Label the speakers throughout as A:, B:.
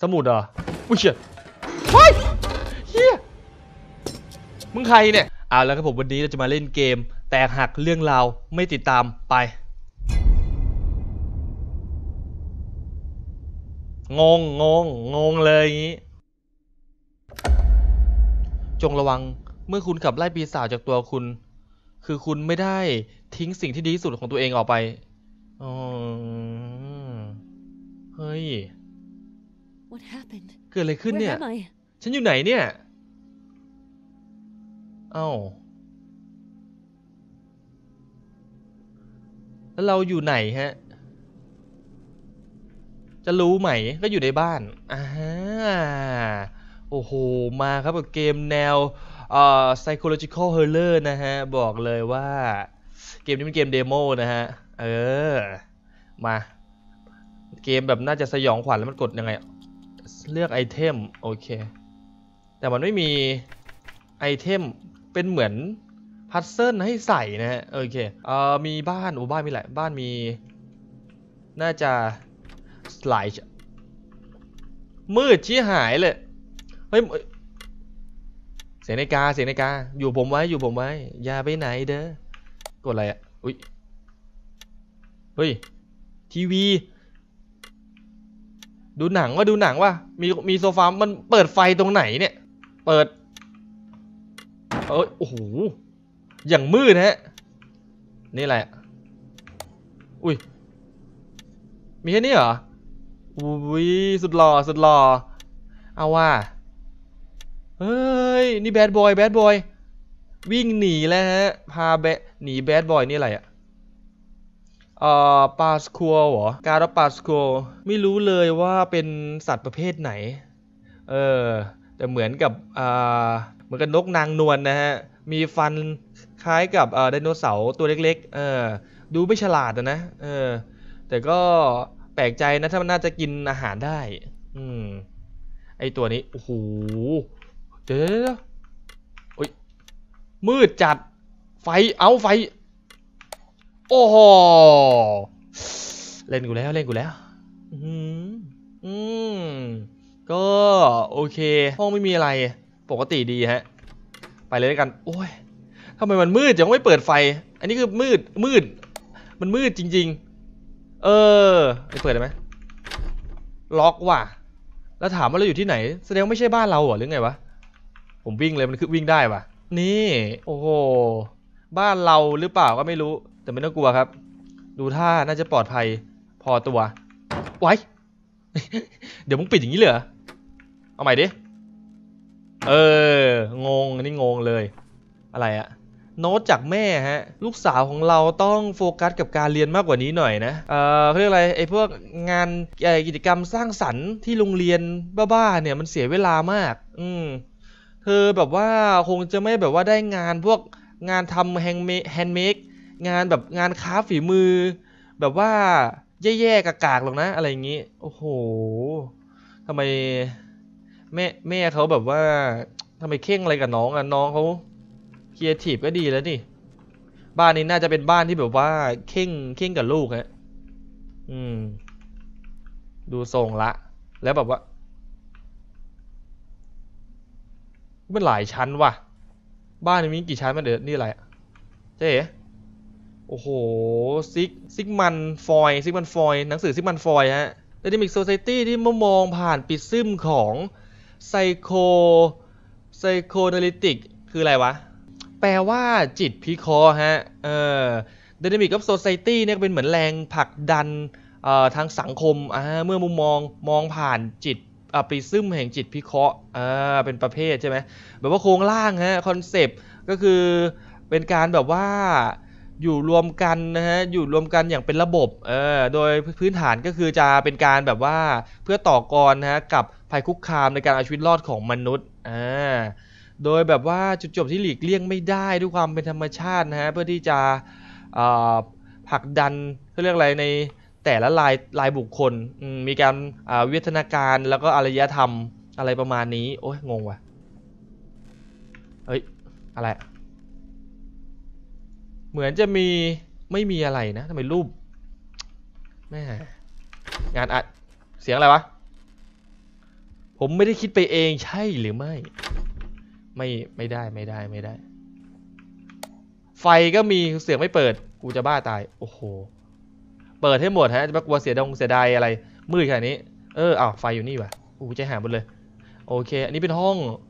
A: มุดเหรออุ้ยเชี่ยเฮ้ยเฮียมึงใครเนี่ยแล้วครับผมวันนี้เราจะมาเล่นเกมแตกหักเรื่องราวไม่ติดตามไปงงเลยอย่างนี้จงระวังเมื่อคุณขับไล่ปีศาจจากตัวคุณคือคุณไม่ได้ทิ้งสิ่งที่ดีที่สุดของตัวเองออกไปอ๋อเฮ้ยเกิดอะไรขึ้นเนี่ยฉันอยู่ไหนเนี่ยแล้วเราอยู่ไหนฮะจะรู้ไหมก็อยู่ในบ้านโอ้โหมาครับกับเกมแนวpsychological horror นะฮะบอกเลยว่าเกมนี้เป็นเกมเดโมนะฮะมาเกมแบบน่าจะสยองขวัญแล้วมันกดยังไงเลือกไอเทมโอเคแต่มันไม่มีไอเทมเป็นเหมือนพัซเซิลให้ใส่นะฮะโอเคมีบ้านบ้านมีหลายบ้านมีน่าจะหลายมืดชี้หายเลยเฮ้ยเสียงนาฬิกาอยู่ผมไว้อย่าไปไหนเด้อกดอะไรอุ้ยเฮ้ยทีวีดูหนังว่ามีโซฟามันเปิดไฟตรงไหนเนี่ยเปิดโอ้โหอย่างมืดฮะนี่แหละอุ้ยมีแค่นี้เหรออุ้ยสุดหล่อเอาว่าเฮ้ยนี่แบดบอยวิ่งหนีแล้วฮะพาหนีแบดบอยนี่อะไรปาสคัวเหรอการปาสคัวไม่รู้เลยว่าเป็นสัตว์ประเภทไหนแต่เหมือนกับนกนางนวลนะฮะมีฟันคล้ายกับไดโนเสาร์ตัวเล็กๆดูไม่ฉลาดนะแต่ก็แปลกใจนะถ้ามันน่าจะกินอาหารได้ไอตัวนี้โอ้โหเดี๋ยวโอ้ยมืดจัดไฟโอ้โหเล่นกูแล้วก็โอเคห้องไม่มีอะไรปกติดีฮะไปเลยด้วยกันโอ้ยทำไมมันมืดยังไม่เปิดไฟอันนี้คือมืดมันมืดจริงๆไปเปิดได้ไหมล็อกว่ะแล้วถามว่าเราอยู่ที่ไหนแสดงไม่ใช่บ้านเราเหรอหรือไงวะผมวิ่งเลยมันคือวิ่งได้ว่ะนี่โอ้โหบ้านเราหรือเปล่าก็ไม่รู้แต่ไม่ต้องกลัวครับดูท่าน่าจะปลอดภัยพอตัวไว้ เดี๋ยวมึงปิดอย่างนี้เลยเหรอเอาใหม่ดิงงอันนี้งงเลยอะไรโน้ตจากแม่ฮะลูกสาวของเราต้องโฟกัสกับการเรียนมากกว่านี้หน่อยนะเขาเรียกอะไรไอ้พวกงานกิจกรรมสร้างสรรค์ที่โรงเรียนบ้าๆเนี่ยมันเสียเวลามากเธอแบบว่าคงจะไม่แบบว่าได้งานพวกงานทำแฮนด์เมดงานแบบงานคราฟฝีมือแบบว่าแย่ๆกากๆหรอกนะอะไรอย่างนี้โอ้โหทำไมแม่เขาแบบว่าทำไมเข่งอะไรกับน้องน้องเขาครีเอทีฟก็ดีแล้วนี่บ้านนี้น่าจะเป็นบ้านที่แบบว่าเข่งกับลูกฮะดูทรงละแล้วแบบว่ามันหลายชั้นว่ะบ้านนี้มีกี่ชั้นมาเดี๋ยวนี่อะไรเจ๊โอ้โหซิกมันฟอยหนังสือซิกมันฟอยฮะเดนิมิกโซไซตี้ที่มองผ่านปิดซึมของไซโคนาลิติกคืออะไรวะแปลว่าจิตพิเคราะห์ฮะเดนิมิกกับโซไซตี้เนี่ยเป็นเหมือนแรงผลักดันทางสังคมเมื่อมุมมองผ่านจิตปริซึมแห่งจิตพิเคราะห์เป็นประเภทใช่ไหมแบบว่าโครงร่างฮะคอนเซปต์ก็คือเป็นการแบบว่าอยู่รวมกันนะฮะอยู่รวมกันอย่างเป็นระบบโดยพื้นฐานก็คือจะเป็นการแบบว่าเพื่อต่อกรนะฮะกับภัยคุกคามในการเอาชีวิตรอดของมนุษย์โดยแบบว่าจุดจบที่หลีกเลี่ยงไม่ได้ด้วยความเป็นธรรมชาตินะฮะเพื่อที่จะผลักดันเขาเรียกอะไรในแต่ละลายบุคคลมีการวิวัฒนาการแล้วก็อารยธรรมอะไรประมาณนี้โอ้ยงงว่ะเฮ้ยอะไรเหมือนจะไม่มีอะไรนะทำไมรูปแม่งานอัดเสียงอะไรวะผมไม่ได้คิดไปเองใช่หรือไม่ไม่ได้ไฟก็มีเสียงไม่เปิดกูจะบ้าตายโอ้โหเปิดให้หมดฮะจะมากลัวเสียดายอะไรมืดขนาดนี้อ้าวไฟอยู่นี่ว่ะกูใจหายหมดเลยโอเคอันนี้เป็นห้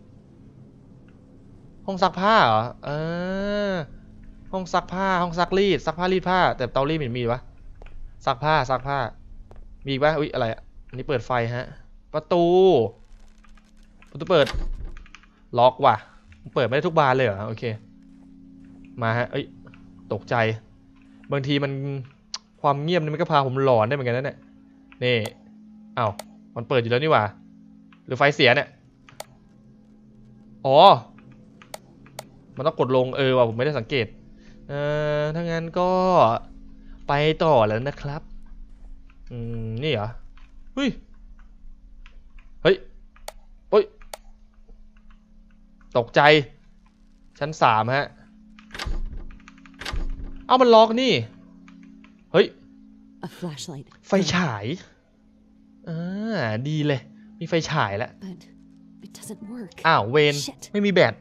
A: องซักผ้าเหรอห้องซักผ้าห้องซักรีดซักผ้ารีดผ้าแต่เตารีดมีปะซักผ้ามีอีกปะอุ๊ยอะไรอ่ะอันนี้เปิดไฟฮะประตูเปิดล็อกว่ะเปิดไม่ได้ทุกบานเลยเหรอโอเคมาฮะตกใจบางทีมันความเงียบนี่มันก็พาผมหลอนได้เหมือนกันนะเนี่ยนี่อ้าวมันเปิดอยู่แล้วนี่หว่าหรือไฟเสียเนี่ยอ๋อมันต้องกดลงว่ะผมไม่ได้สังเกตถ้างั้นก็ไปต่อแล้วนะครับนี่เหรอเฮ้ยตกใจชั้น3ฮะเอามันล็อกนี่เฮ้ยไฟฉายดีเลยมีไฟฉายแล้วอ้าวเวนไม่มีแบต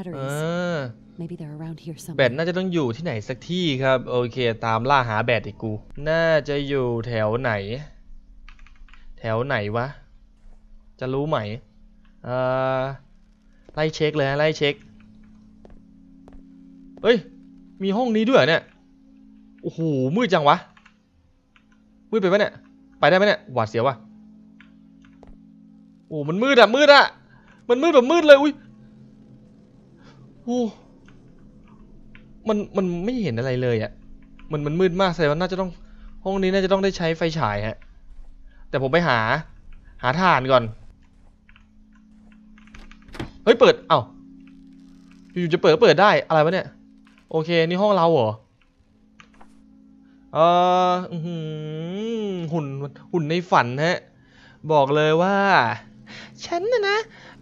A: แบตน่าจะต้องอยู่ที่ไหนสักที่ครับโอเคตามล่าหาแบตอีกกูน่าจะอยู่แถวไหนวะจะรู้ไหมไล่เช็คเลยฮะไล่เช็คเฮ้ยมีห้องนี้ด้วยเนี่ยโอ้โหมืดจังวะมืดไปไหมเนี่ยไปได้ไหมเนี่ยหวาดเสียววะโอ้มันมืดอะมันมืดแบบมืดเลยอุ้ยโอ้มันไม่เห็นอะไรเลยอะมันมืดมากแสดงว่าน่าจะต้องห้องนี้น่าจะต้องได้ใช้ไฟฉายฮะแต่ผมไปหาถ่านก่อนเฮ้ยเปิดเอ้าอยู่จะเปิดได้อะไรวะเนี่ยโอเคนี่ห้องเราเหรอหุ่นในฝันฮะบอกเลยว่าฉันนะ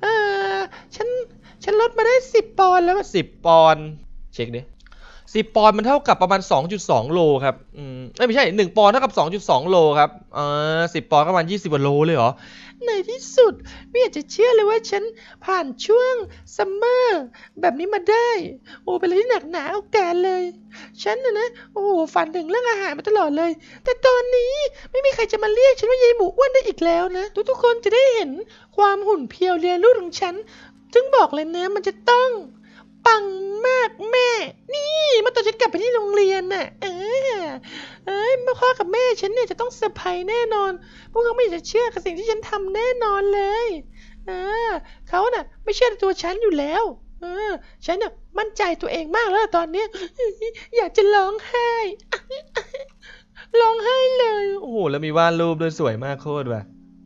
A: ฉันลดมาได้10 ปอนด์แล้ว10 ปอนด์เช็คดิ10 ปอนด์มันเท่ากับประมาณ2.2 โลครับไม่ใช่1 ปอนด์เท่ากับ2.2 โลครับ10 ปอนด์ก็ประมาณ20 กว่าโลเลยเหรอในที่สุดไม่อยากจะเชื่อเลยว่าฉันผ่านช่วงซัมเมอร์แบบนี้มาได้โอ้เป็นอะไรที่หนักหนาเอาการเลยฉันนะโอ้ฝันถึงเรื่องอาหารมาตลอดเลยแต่ตอนนี้ไม่มีใครจะมาเรียกฉันว่ายายหมูอ้วนได้อีกแล้วนะทุกคนจะได้เห็นความหุ่นเพียวเรียรูดของฉันจึงบอกเลยนะมันจะต้องปังมากแม่นี่เมื่อตอนฉันกลับไปที่โรงเรียนน่ะแม่พ่อกับแม่ฉันเนี่ยจะต้องเซอร์ไพรส์แน่นอนพวกเขาไม่จะเชื่อกับสิ่งที่ฉันทำแน่นอนเลยเขาน่ะไม่เชื่อในตัวฉันอยู่แล้วฉันน่ะมั่นใจตัวเองมากแล้วตอนนี้อยากจะร้องไห้ร้องไห้เลยโอ้โหแล้วมีวาดรูปด้วยสวยมากโคตรว่ะ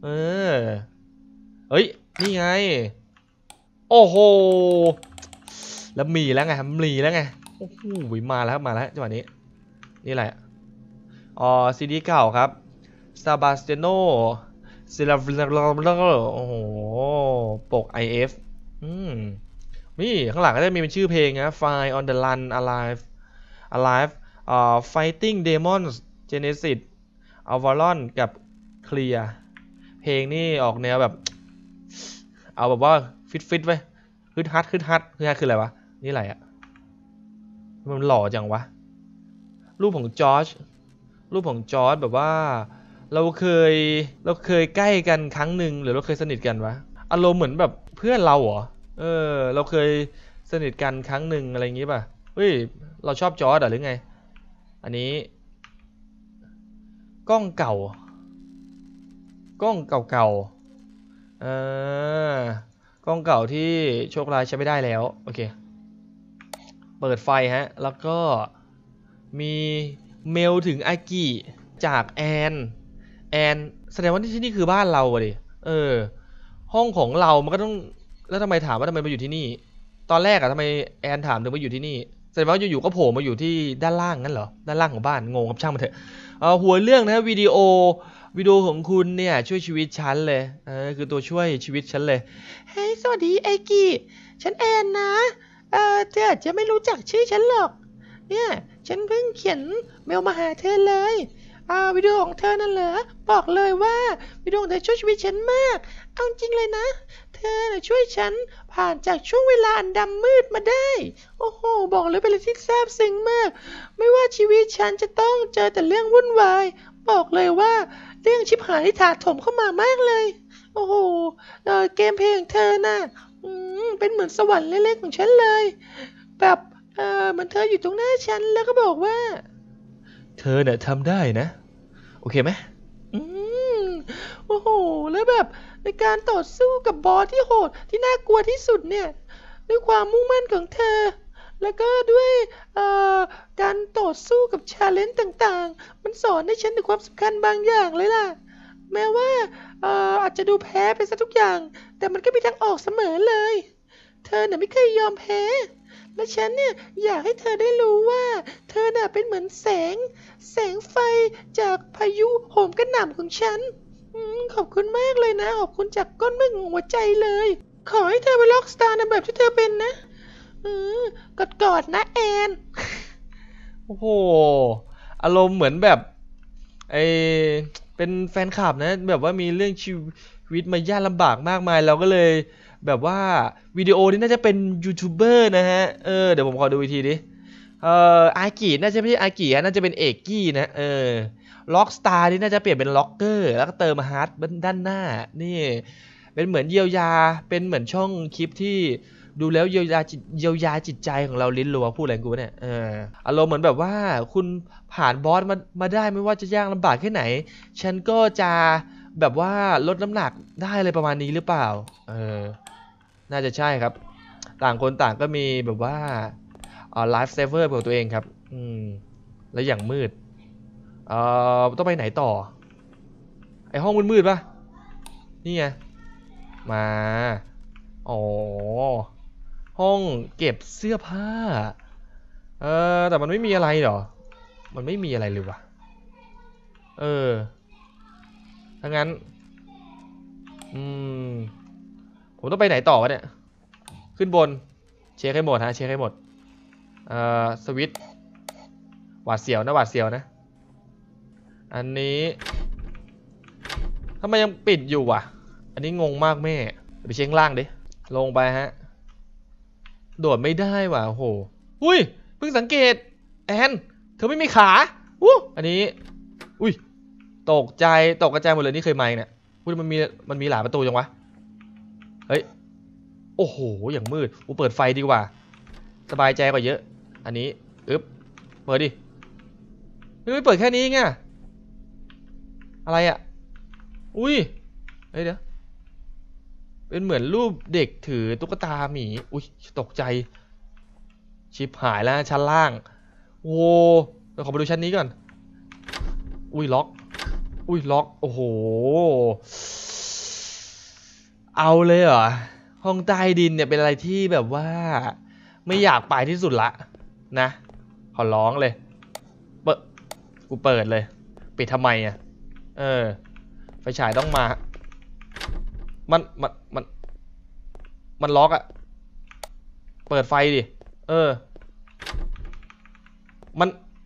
A: เฮ้ยนี่ไงโอ้โหแล้วมีแล้วไงโอ้โหมาแล้วจังหวะนี้นี่แหละซีดีเก่าครับซาบาสเตโนซิลาโอ้โหปก IF นี่ข้างหลังก็จะมีเป็นชื่อเพลงนะ Fire on the Run Alive Fighting Demons Genesis Avalon กับ Clear เพลงนี่ออกแนวแบบเอาแบบว่าฟิตไว้ฮึดฮัดคืออะไรวะนี่อะไรอะมันหล่อจังวะรูปของจอร์จแบบว่าเราเคยใกล้กันครั้งหนึ่งหรือเราเคยสนิทกันวะอารมณ์เหมือนแบบเพื่อนเราเหรอเราเคยสนิทกันครั้งหนึ่งอะไรอย่างงี้ป่ะเฮ้ยเราชอบจอร์จหรือไงอันนี้กล้องเก่ากล้องเก่าที่โชคร้ายใช้ไม่ได้แล้วโอเคเปิดไฟฮะแล้วก็มีเมลถึงอากิจากแอนแสดงว่าที่นี่คือบ้านเราดิห้องของเรามันก็ต้องแล้วทำไมถามว่าทำไมมาอยู่ที่นี่ตอนแรกอะทำไมแอนถามถึงมาอยู่ที่นี่แสดงว่าอยู่ๆก็โผล่มาอยู่ที่ด้านล่างงั้นเหรอด้านล่างของบ้านงงครับช่างมันเถอะหัวเรื่องนะวิดีโอของคุณเนี่ยช่วยชีวิตฉันเลยคือตัวช่วยชีวิตฉันเลยเฮ้ยสวัสดีไอกิฉันแอนนะเธออาจจะไม่รู้จักชื่อฉันหรอกเนี่ยฉันเพิ่งเขียนเมลมาหาเธอเลย
B: วิดีโอของเธอนั่นเหรอบอกเลยว่าวิดีโอของเธอช่วยชีวิตฉันมากเอาจริงเลยนะเธอน่ะช่วยฉันผ่านจากช่วงเวลาอันดำมืดมาได้โอ้โหบอกเลยเป็นอะไรที่ซาบซึ้งมากไม่ว่าชีวิตฉันจะต้องเจอแต่เรื่องวุ่นวายบอกเลยว่าเรื่องชิบหายที่ถาโถมเข้ามามากเลยโอ้โหเกมเพลงของเธอน่ะเป็นเหมือนสวรรค์เล็กๆของฉันเลยแบบเหมือนเธออยู่ตรงหน้าฉันแล้วก็บอกว่า
A: เธอเนี่ยทำได้นะโอเคไหม
B: อืมโอ้โหแล้วแบบในการต่อสู้กับบอสที่โหดที่น่ากลัวที่สุดเนี่ยด้วยความมุ่งมั่นของเธอแล้วก็ด้วยเอ่อการต่อสู้กับชาเลนจ์ต่างๆมันสอนให้ฉันถึงความสำคัญบางอย่างเลยล่ะแม้ว่าอาจจะดูแพ้ไปซะทุกอย่างแต่มันก็มีทางออกเสมอเลยเธอน่ะไม่เคยยอมแพ้และฉันเนี่ยอยากให้เธอได้รู้ว่าเธอน่ะเป็นเหมือนแสงไฟจากพายุโหมกระหน่ำของฉันขอบคุณมากเลยนะขอบคุณจากก้นบึ้งของหัวใจเลยขอให้เธอเป็นร็อกสตาร์ในแบบที่เธอเป็นนะอืมกอดนะแอน
A: โอ้โหอารมณ์เหมือนแบบไอเป็นแฟนคลับนะแบบว่ามีเรื่องชีวิตมายากลำบากมากมายเราก็เลยแบบว่าวิดีโอนี้น่าจะเป็นยูทูบเบอร์นะฮะเดี๋ยวผมขอดูอีกทีดิอากิน่าจะไม่ใช่อากิน่าจะเป็นเอกกี้นะล็อกสตาร์นี่น่าจะเปลี่ยนเป็นล็อกเกอร์แล้วก็เติมฮาร์ดด้านหน้านี่เป็นเหมือนเยียวยาเป็นเหมือนช่องคลิปที่ดูแล้วเยียวยาจิตใจของเราลิ้นรัวพูดอะไรกูเนี่ยอารมณ์เหมือนแบบว่าคุณผ่านบอสมาได้ไม่ว่าจะยากลำบากแค่ไหนฉันก็จะแบบว่าลดน้ำหนักได้เลยประมาณนี้หรือเปล่าน่าจะใช่ครับต่างคนต่างก็มีแบบว่าไลฟ์เซฟเวอร์ของตัวเองครับแล้วอย่างมืดต้องไปไหนต่อไอห้องมืดๆป่ะนี่ไงมาอ๋อห้องเก็บเสื้อผ้าแต่มันไม่มีอะไรหรอมันไม่มีอะไรเลยวะถ้างั้นผมต้องไปไหนต่อวะเนี่ยขึ้นบนเช็คให้หมดฮะเช็คให้หมดสวิตช์หวาดเสียวนะหวาดเสียวนะอันนี้ทำไมยังปิดอยู่วะอันนี้งงมากแม่ไปเช็คล่างดิลงไปฮะโดดไม่ได้ว่ะโอ้โหอุ้ยเพิ่งสังเกตแอนเธอไม่มีขาอันนี้อุ้ยตกกระจายหมดเลยนี่เคยมาเนี่ยอุ้ยมันมีหลายประตูจังวะเฮ้ยโอ้โหอย่างมืดเปิดไฟดีกว่าสบายใจกว่าเยอะอันนี้เปิดดิไม่เปิดแค่นี้ไงอะไรอ่ะอุ้ยเดี๋ยวเป็นเหมือนรูปเด็กถือตุ๊กตาหมีอุ้ยตกใจชิบหายแล้วชั้นล่างโอ้เดี๋ยวขอไปดูชั้นนี้ก่อนอุ้ยล็อกโอ้โหเอาเลยเหรอห้องใต้ดินเนี่ยเป็นอะไรที่แบบว่าไม่อยากไปที่สุดละนะขอร้องเลยกูเปิดเลยปิดทำไมอ่ะไฟฉายต้องมามันล็อกอะเปิดไฟดิมัน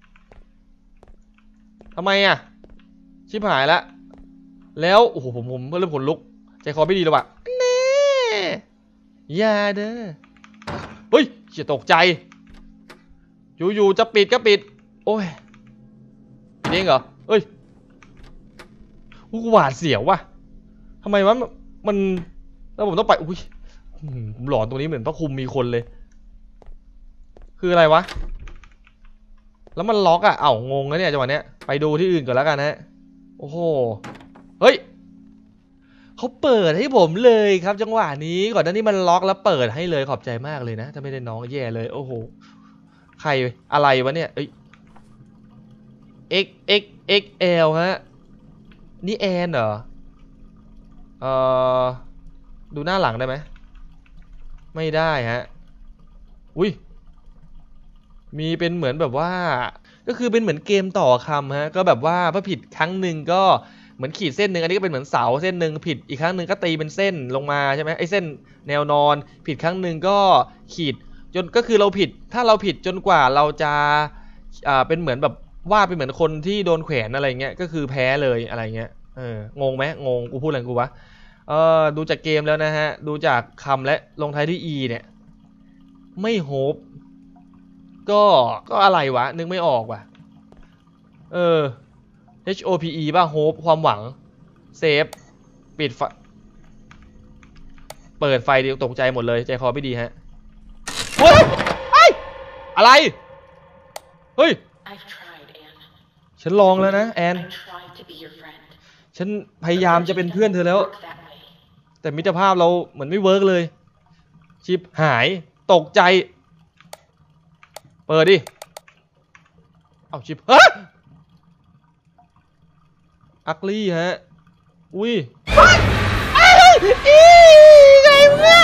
A: ทำไมอะชิบหายแล้วโอ้โหผมเริ่มขนลุกใจคอไม่ดีแล้วว่ะแน่อย่าเด้อเฮ้ยจะตกใจอยู่จะปิดก็ปิดโอ้ยปิดเองเหรอเฮ้ยกูหวาดเสียวว่ะทำไมวะมันแล้วผมต้องไปอุ้ยผมหลอนตรงนี้เหมือนพระคุมมีคนเลยคืออะไรวะแล้วมันล็อกอะงงแล้วเนี่ยจังหวะเนี้ยไปดูที่อื่นก่อนแล้วกันฮะโอ้โหเฮ้ยเขาเปิดให้ผมเลยครับจังหวะนี้ก่อนหน้านี้มันล็อกแล้วเปิดให้เลยขอบใจมากเลยนะถ้าไม่ได้น้องแย่เลยโอ้โหใครอะไรวะเนี่ยXXXL ฮะนี่แอนเหรอดูหน้าหลังได้ไหมไม่ได้ฮะอุ้ยมีเป็นเหมือนแบบว่าก็คือเป็นเหมือนเกมต่อคำฮะก็แบบว่าพอผิดครั้งหนึ่งก็เหมือนขีดเส้นหนึ่งอันนี้ก็เป็นเหมือนเสาเส้นหนึ่งผิดอีกครั้งหนึ่งก็ตีเป็นเส้นลงมาใช่ไหมไอ้เส้นแนวนอนผิดครั้งหนึ่งก็ขีดจนก็คือเราผิดถ้าเราผิดจนกว่าเราจะเป็นเหมือนแบบวาดเป็นเหมือนคนที่โดนแขวนอะไรเงี้ยก็คือแพ้เลยอะไรเงี้ยงงไหมงงกูพูดอะไรกูวะดูจากเกมแล้วนะฮะดูจากคำและลงท้ายด้วย e เนี่ยไม่โฮปก็อะไรวะนึกไม่ออกว่ะHOPE ป่ะโฮปความหวังเซฟปิดไฟเปิดไฟเดียวตกใจหมดเลยใจคอไม่ดีฮะเฮ้ยอะไรเฮ้ยฉันลองแล้วนะแอนฉันพยายามจะเป็นเพื่อนเธอแล้วแต่มิตรภาพเราเหมือนไม่เวิร์กเลยชิปหายตกใจเปิดดิเอาชิปฮะอักลี่ฮะอุ้ยไงเนี่ย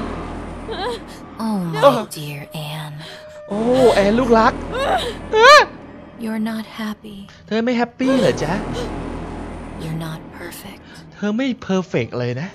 C: Oh my dear Anne
A: โอ้แอนลูกรัก
C: You're not happy
A: เธอไม่แฮปปี้เหรอจ๊ะ
C: You're not perfect
A: เธอไม่เพอร์เฟกต์เลยนะ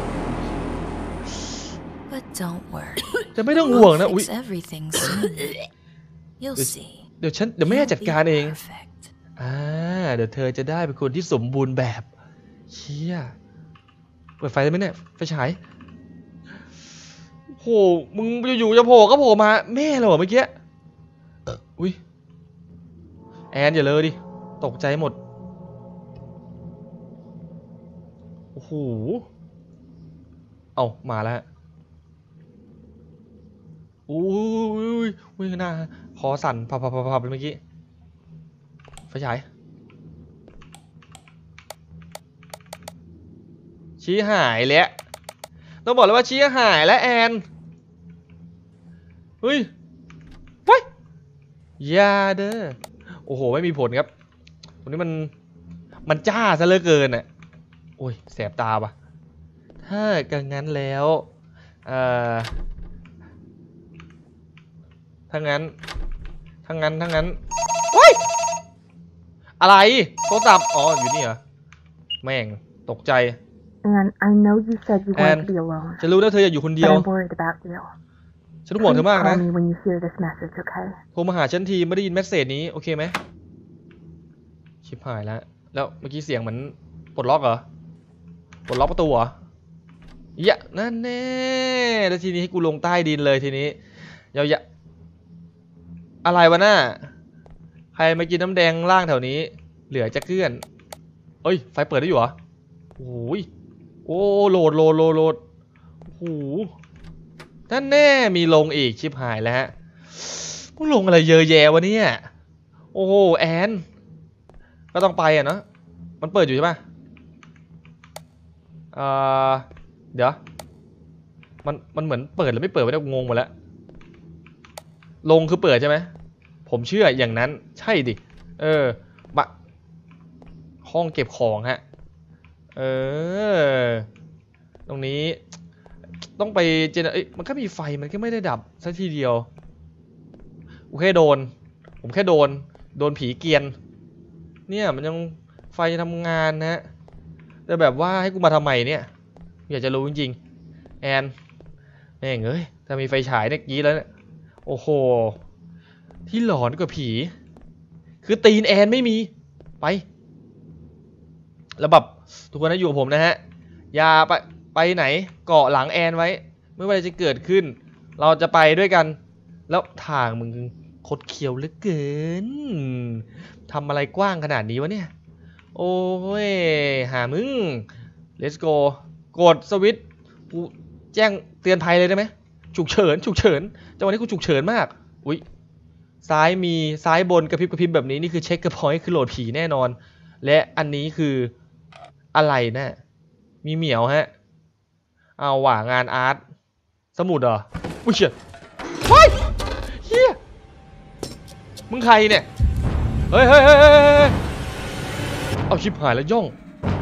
C: But don't worry
A: จะไม่ต้องห่วงนะอุ้ย
C: Fix everything soon You'll see
A: เดี๋ยวแม่จัดการเอง
C: Perfect
A: เดี๋ยวเธอจะได้เป็นคนที่สมบูรณ์แบบเชี่ยเปิดไฟได้ไหมเนี่ยไฟฉายโหมึงอยู่ๆจะโผล่ก็โผล่มาแม่เหรอเมื่อกี้อุ้ยแอนอย่าเลยดิตกใจหมดโอ้โหเอามาแล้วอุ้ยหน้าคอสั่นพับเลยเมื่อกี้ไฟฉายชี้หายแล้วต้องบอกเลยว่าชี้หายแล้วแอนเฮ้ยไปยาเด้อโอ้โหไม่มีผลครับวันนี้มันจ้าซะเหลือเกินอ่ะโอ้ยแสบตาปะถ้ากังงั้นแล้วถ้างั้นเฮ้ยอะไรโทรศัพท์อ๋ออยู่นี่เหรอแม่งตกใจ
D: And I know you said you wanted to be alone.
A: ฉันรู้นะเธออยากอยู่คนเดียว
D: But I'm worried about you.
A: ฉันห่วงเธอมากนะ
D: Please call me when you hear this message, okay?
A: โทรมาหาฉันทีไม่ได้ยินเมสเซจนี้โอเคไหมชิบหายแล้วเมื่อกี้เสียงเหมือนปลดล็อกเหรอปลดล็อกประตูเหรอนั่นแน่แล้วทีนี้ให้กูลงใต้ดินเลยทีนี้อะไรวะน่าใครมากินน้ำแดงล่างแถวนี้เหลือจะเกลื่อนเอ้ยไฟเปิดได้อยู่เหรอโอ้ยโอ้โหลดโอ้โหนั่นแน่มีลงอีกชิบหายแล้วฮะพวกลงอะไรเยอะแยะวะเนี่ยโอ้โหแอนก็ต้องไปอ่ะเนาะมันเปิดอยู่ใช่ปะเดี๋ยวมันเหมือนเปิดหรือไม่เปิดไม่ได้งงหมดแล้วลงคือเปิดใช่ไหมผมเชื่ออย่างนั้นใช่ดิมาห้องเก็บของฮะตรงนี้ต้องไปมันก็มีไฟมันก็ไม่ได้ดับสักทีเดียวผมแค่โดนผีเกียนเนี่ยมันยังไฟทำงานนะแต่แบบว่าให้กูมาทำไมเนี่ยอยากจะรู้จริงๆแอนแม่งเอ้ยถ้ามีไฟฉายเนี่ยกี้แล้วเนี่ยโอ้โหที่หลอนกว่าผีคือตีนแอนไม่มีไปแล้วแบบทุกคนนะอยู่กับผมนะฮะอย่าไปไหนเกาะหลังแอนไว้ไม่ว่าจะเกิดขึ้นเราจะไปด้วยกันแล้วทางมึงคดเคี้ยวเหลือเกินทำอะไรกว้างขนาดนี้วะเนี่ยโอ้ยหามึง let's go กดสวิตช์กูแจ้งเตือนภัยเลยได้ไหมฉุกเฉินจังหวะนี้กูฉุกเฉินมากอุ้ยซ้ายบนกระพริบแบบนี้นี่คือเช็คกระพอยต์คือโหลดผีแน่นอนและอันนี้คืออะไรนะมีเหมียวฮะเอาว่างานอาร์ตสมุดเหรออุ้ยเชี่ยเฮ้ยเฮียมึงใครเนี่ยเฮ้ยเอาชิบหายแล้วย่อง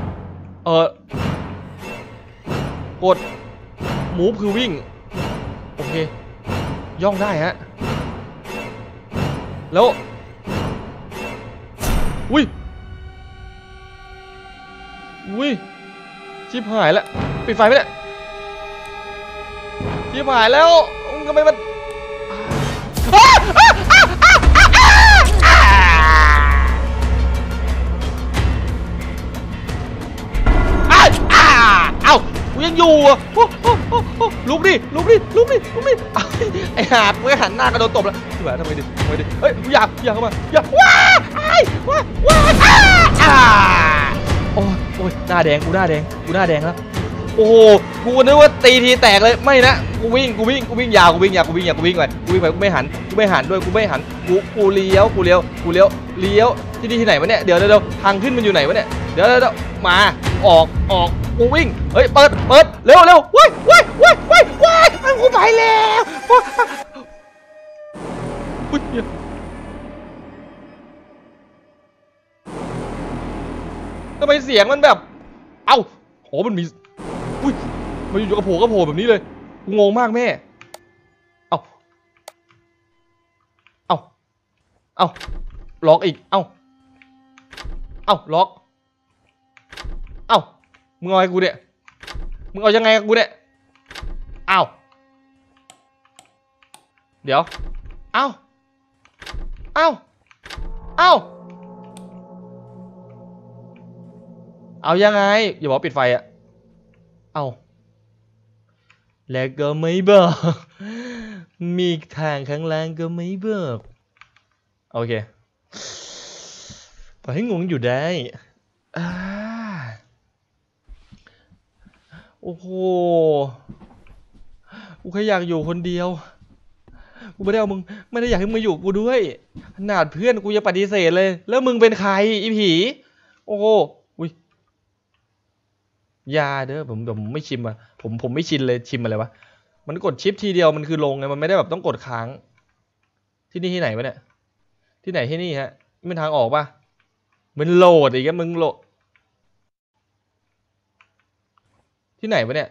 A: กดมูฟคือวิ่งโอเคย่องได้ฮะแล้วอุ้ยชิบหายแล้วปิดไฟไหมเนี่ยชิบหายแล้วทำไมมันเอ้ากูยังอยู่อ่ะลุกดิไอ้หาบกูหันหน้ากระโดดตบแล้วทำไมดิเฮ้ยอยากเข้ามาอยากว้าโอ้ยหน้าแดงกูหน้าแดงแล้วโอ้โหกูนึกว่าตีทีแตกเลยไม่นะกูวิ่งยาวกูวิ่งไปกูไม่หันด้วยกูไม่หันกูเลี้ยวที่ไหนวะเนี่ยเดี๋ยวทางขึ้นมันอยู่ไหนวะเนี่ยเดี๋ยวมาออกกูวิ่งเฮ้ยเปิดเร็วว้ายกูไปแล้วทำไมเสียงมันแบบเอ้าโหมันมีมาอยู่กระโผล่แบบนี้เลยกูงงมากแม่เอ้าล็อกอีกเอ้าล็อกเอ้ามึงเอาไงกูเนี่ยมึงเอายังไงกับกูเนี่ยเอ้าเดี๋ยวเอ้ายังไงอย่าบอกปิดไฟอะเอ้าแล้วก็ไม่บอกมีทางข้างล่างก็ไม่บอกโอเคปล่อยให้งงอยู่ได้โอ้โหกูแค่อยากอยู่คนเดียวกูไม่ได้เอามึงไม่ได้อยากให้มึงมาอยู่กูด้วยขนาดเพื่อนกูยังปฏิเสธเลยแล้วมึงเป็นใครอีผีโอ้โหยาเด้อผมไม่ชิมอ่ะผมไม่ชินเลยชิมอะไรวะมันกดชิปทีเดียวมันคือลงไงมันไม่ได้แบบต้องกดค้างที่นี่ที่ไหนวะเนี่ยที่ไหนที่นี่ฮะมันทางออกป่ะมันโหลดอีกแล้วมึงโหลดที่ไหนวะเนี่ย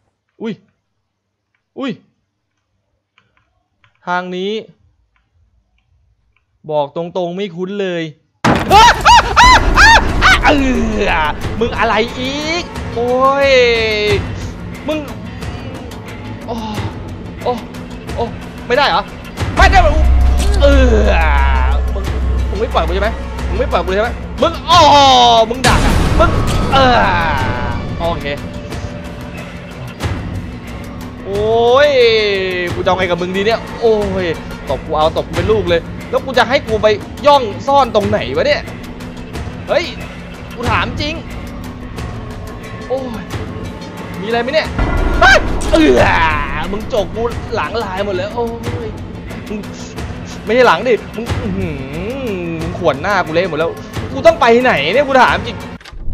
A: อุ้ยทางนี้บอกตรงๆไม่คุ้นเลยมึงอะไรอีกโอ้ยมึงโอ้ไม่ได้เหรอไม่ได้มึงไม่ปล่อยกูใช่ไหมมึงไม่ปล่อยกูใช่ไหมมึงมึงดักอ่ะมึงโอเคโอ้ยกูจะเอาไงกับมึงดีเนี่ยโอ้ยตบกูเป็นลูกเลยแล้วกูจะให้กูไปย่องซ่อนตรงไหนวะเนี่ยเฮ้ยกูถามจริงโอ้ยมีอะไรไหมเนี่ยมึงจกกูหลังลายหมดเลยโอ้ยมึงไม่ใช่หลังดิมึงขวนหน้ากูเละหมดแล้วกูต้องไปไหนเนี่ยกูถามจริง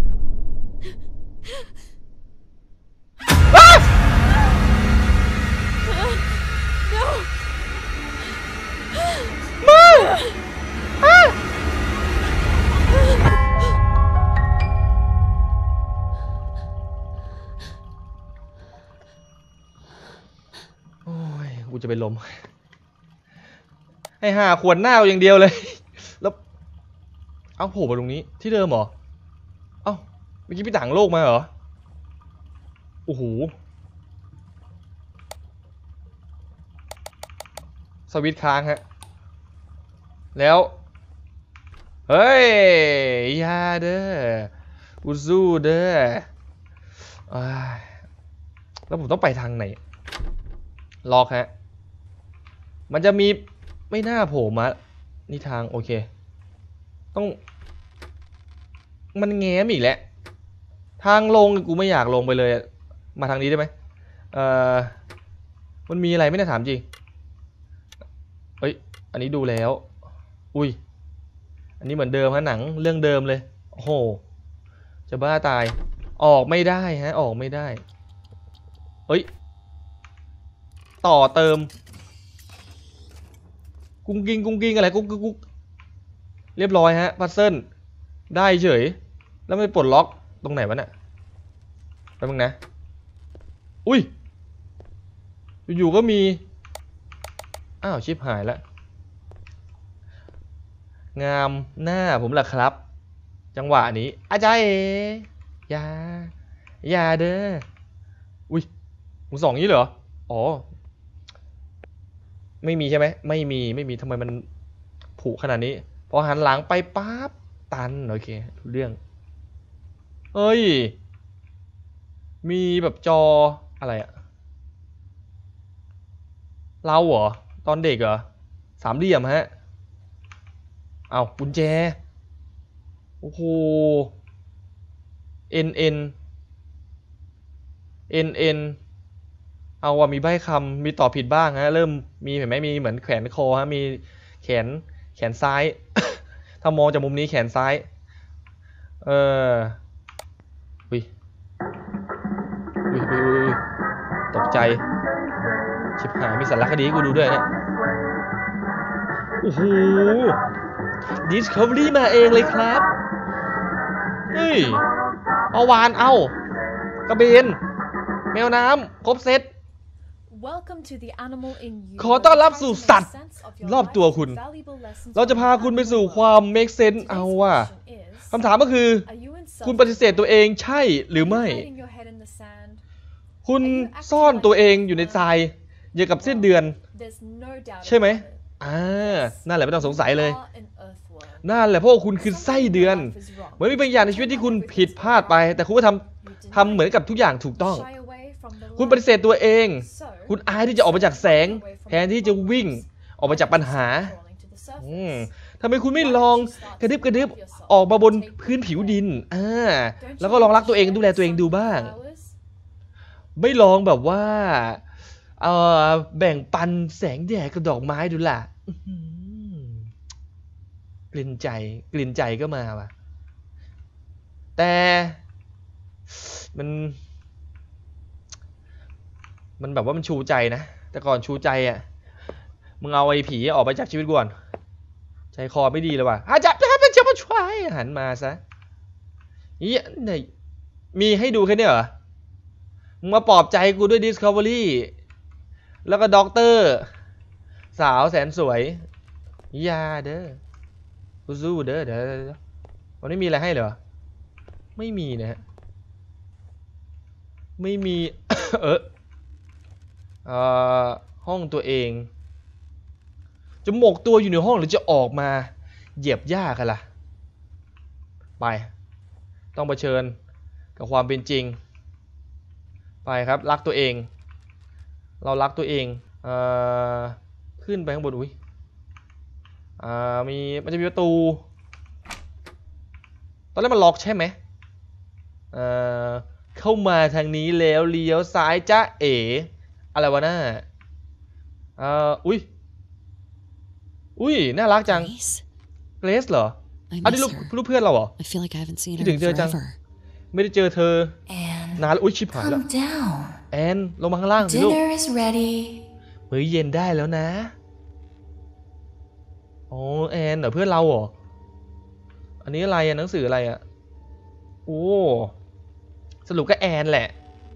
A: กูจะเป็นลมให้หาขวนหน้าอย่างเดียวเลยแล้วเอาโผล่มาตรงนี้ที่เดิมเหรอเอ้าเมื่อกี้พี่ต่างโลกมาเหรอโอ้โหสวิตช์ค้างฮะแล้วเฮ้ยยาเด้อกูสู้เด้อแล้วผมต้องไปทางไหนล็อกฮะมันจะมีไม่น่าโผล่มานี่ทางโอเคต้องมันแง้มอีกแล้วทางลงกูไม่อยากลงไปเลยมาทางนี้ได้ไหมมันมีอะไรไม่ได้ถามจริงเอ้ยอันนี้ดูแล้วอุ้ยอันนี้เหมือนเดิมฮะหนังเรื่องเดิมเลยโอ้โหจะบ้าตายออกไม่ได้ฮะออกไม่ได้เฮ้ยต่อเติมกุ้งกิ้งอะไรกุ๊กเรียบร้อยฮะพัซเซิลได้เฉยแล้วไม่ปลดล็อกตรงไหนวะเนี่ยแป๊บนึงนะอุ้ยอยู่ๆก็มีอ้าวชิบหายแล้วงามหน้าผมล่ะครับจังหวะนี้อาจารย์อย่าเด้ออุ้ยมึงส่องนี้เหรออ๋อไม่มีใช่ไหมไม่มีทำไมมันผุขนาดนี้พอหันหลังไปปั๊บตันโอเครู้เรื่องเฮ้ยมีแบบจออะไรอะเราเหรอตอนเด็กเหรอสามเหลี่ยมฮะเอากุญแจโอ้โห NN เอาว่ามีใบ้คำมีตอบผิดบ้างฮะเริ่มมีเห็นไหมมีเหมือนแขนคอฮะมีแขนซ้าย ถ้ามองจากมุมนี้แขนซ้ายอุ้ยตกใจชิบหายมีสารคดีกูดูด้วยเนี่ยโอ้โห Discovery มาเองเลยครับเฮ้ยเอาวานเอากระเบนแมวน้ำครบเซตขอต้อนรับสู่สัตว์รอบตัวคุณเราจะพาคุณไปสู่ความ make sense เอาว่ะคำถามก็คือคุณปฏิเสธตัวเองใช่หรือไม่คุณซ่อนตัวเองอยู่ในทรายอย่างกับสิ้นเดือนใช่ไหมนั่นแหละไม่ต้องสงสัยเลยนั่นแหละเพราะคุณคือไส้เดือนเหมือนมีบางอย่างในชีวิตที่คุณผิดพลาดไปแต่คุณก็ทำเหมือนกับทุกอย่างถูกต้องคุณปฏิเสธตัวเองคุณอายที่จะออกมาจากแสงแทนที่จะวิ่งออกมาจากปัญหาทำไมคุณไม่ลองกระดึบออกมาบนพื้นผิวดินแล้วก็ลองรักตัวเองดูแลตัวเองดูบ้างไม่ลองแบบว่าแบ่งปันแสงแดดกับดอกไม้ดูล่ะกลิ่นใจก็มาว่ะแต่มันแบบว่ามันชูใจนะแต่ก่อนชูใจอ่ะมึงเอาไอ้ผีออกไปจากชีวิตก่อนใจคอไม่ดีเลยว่ะจะมาช่วยหันมาซะนี่ไหนมีให้ดูแค่นี้เหรอมึงมาปลอบใจกูด้วย Discovery แล้วก็ด็อกเตอร์สาวแสนสวยยาเด้อสู้เด้อเดี๋ยววันนี้มีอะไรให้เหรอไม่มีนะฮะไม่มี ห้องตัวเองจะหมกตัวอยู่ในห้องหรือจะออกมาเหยียบหญ้ากันล่ะไปต้องเผชิญกับความเป็นจริงไปครับรักตัวเองเรารักตัวเองขึ้นไปข้างบนอุ้ยมันจะมีประตูตอนแรกมันล็อกใช่ไหมเข้ามาทางนี้แล้วเลี้ยวซ้ายจ้าเอ๋อะไรวะน่าอุ้ยน่ารักจังเกรซเหรอนี่ลูกเพื่อนเราเหรอคิดถึงเธอจังไม่ได้เจอเธอนานแล้วอุ้ยชิบหายแล้วแอนลงมาข้างล่างสิลูกมื้อเย็นได้แล้วนะอ๋อแอนเหรอเพื่อนเราเหรออันนี้อะไรหนังสืออะไรโอ้สรุปก็แอนแหละ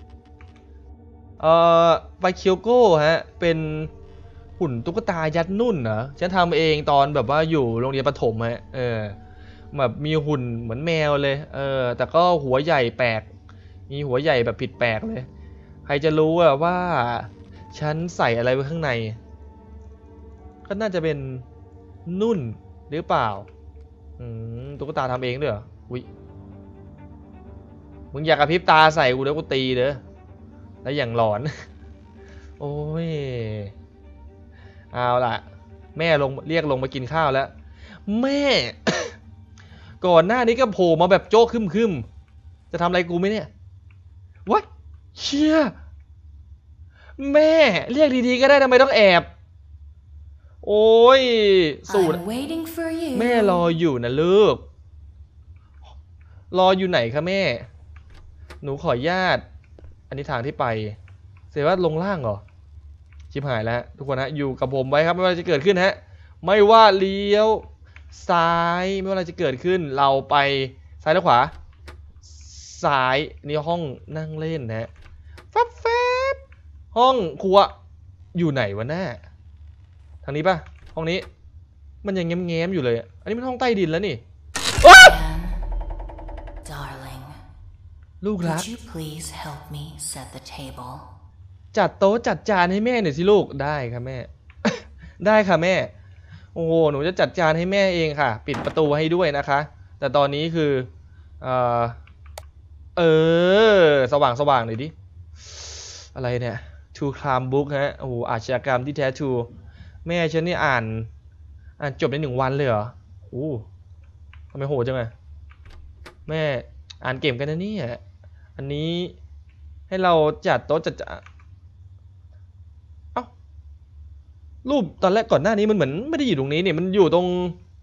A: ไบเคียวโก้ฮะเป็นหุ่นตุ๊กตายัดนุ่นเหรอฉันทำเองตอนแบบว่าอยู่โรงเรียนประถมฮะแบบมีหุ่นเหมือนแมวเลยแต่ก็หัวใหญ่แปลกมีหัวใหญ่แบบผิดแปลกเลยใครจะรู้ว่าฉันใส่อะไรไว้ข้างในก็น่าจะเป็นนุ่นหรือเปล่าตุ๊กตาทำเองด้วยเหรออุ๊ยมึงอยากกระพริบตาใส่กูแล้วกูตีเด้อแล้วอย่างหลอนโอ้ยเอาล่ะแม่เรียกลงมากินข้าวแล้วแม่ ก่อนหน้านี้ก็โผล่มาแบบโจ๊กคึมจะทำอะไรกูไหมเนี่ยวัดเชี่ยแม่เรียกดีๆก็ได้ทำไมต้องแอบโอ้ยสูตรแม่รออยู่นะลูกรออยู่ไหนคะแม่หนูขออนุญาตอันนี้ทางที่ไปเสียว่าลงล่างเหรอชิบหายแล้วทุกคนฮะอยู่กับผมไว้ครับไม่ว่าจะเกิดขึ้นฮะไม่ว่าเลี้ยวซ้ายไม่ว่าอะไรจะเกิดขึ้นเราไปซ้ายและขวาซ้ายนี่ห้องนั่งเล่นนะแฟบห้องครัวอยู่ไหนวะหน้าทางนี้ป่ะห้องนี้มันยังแง้มๆอยู่เลยอันนี้มันห้องใต้ดินแล้วนี่ลูกรักจัดโต๊ะจัดจานให้แม่หน่อยสิลูกได้ค่ะแม่ ได้ค่ะแม่โอ้โหหนูจะจัดจานให้แม่เองค่ะปิดประตูให้ด้วยนะคะแต่ตอนนี้คือเออสว่างสว่างหน่อยดิอะไรเนี่ย True Crime Book ฮะโอ้โหอาชญากรรมที่แท้ทรูแม่ฉันนี่อ่านจบใน1 วันเลยเหรออู้ทำไมโหดจังอะแม่อ่านเก่งกันนะเนี่ยอันนี้ให้เราจัดโต๊ะจัดเอ้ารูปตอนแรกก่อนหน้านี้มันเหมือนไม่ได้อยู่ตรงนี้นี่มันอยู่ตรง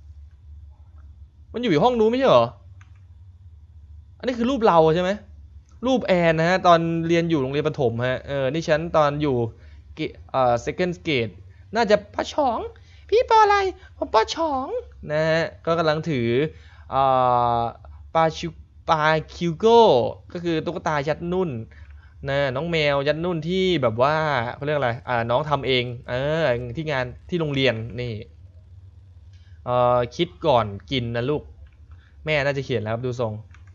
A: มันอยู่ห้องนู้นไม่ใช่เหรออันนี้คือรูปเราใช่ไหมรูปแอนนะฮะตอนเรียนอยู่โรงเรียนประถมฮะนี่ฉันตอนอยู่second grade น่าจะป.2พี่ป.อะไรผมป.2นะฮะก็กำลังถือปาชิปาคิวโก้ก็คือตุ๊กตายัดนุ่นนะน้องแมวยัดนุ่นที่แบบว่าเขาเรียกอะไรน้องทำเองที่งานที่โรงเรียนนี่คิดก่อนกินนะลูกแม่น่าจะเขียนแล้วครับดูทรง